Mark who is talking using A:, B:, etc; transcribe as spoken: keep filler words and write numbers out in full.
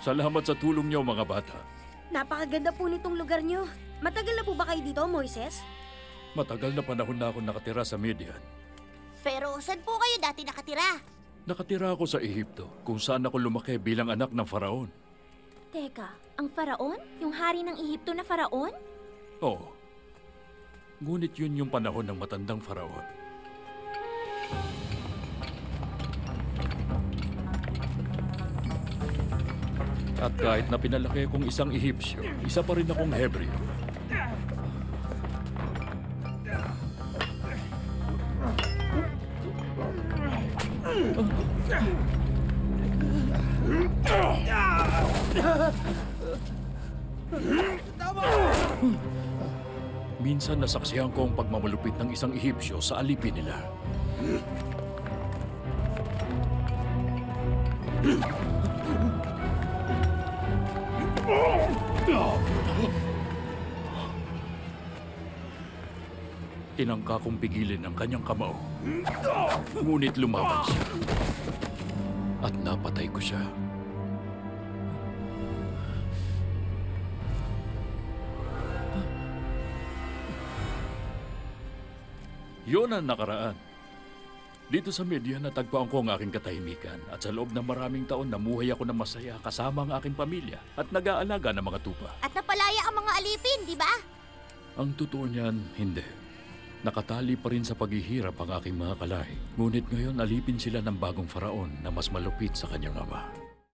A: Salamat sa tulong niyo, mga bata.
B: Napakaganda po nitong lugar niyo. Matagal na po ba kayo dito, Moises?
A: Matagal na panahon na ako nakatira sa Midian.
C: Pero saan po kayo dati nakatira?
A: Nakatira ako sa Ehipto, kung saan ako lumaki bilang anak ng faraon.
D: Teka, ang faraon? Yung hari ng Ehipto na faraon?
A: Oo. Ngunit yun yung panahon ng matandang faraon. At kahit na pinalaki kong isang Ehipsyo, isa pa rin akong Hebreo. Minsan nasaksihan ko ang pagmamalupit ng isang Ehipsyo sa alipin nila. Tinangka kong pigilin ang kanyang kamao. Ngunit lumaban siya. At napatay ko siya. Yun ang nakaraan. Dito sa media, natagpuan ko ang aking katahimikan at sa loob ng maraming taon namuhay ako ng masaya kasama ang aking pamilya at nag-aalaga ng mga tupa.
C: At napalaya ang mga alipin, di ba?
A: Ang totoo niyan, hindi. Nakatali pa rin sa paghihirap ang aking mga kalahi. Ngunit ngayon alipin sila ng bagong faraon na mas malupit sa kanyang ama.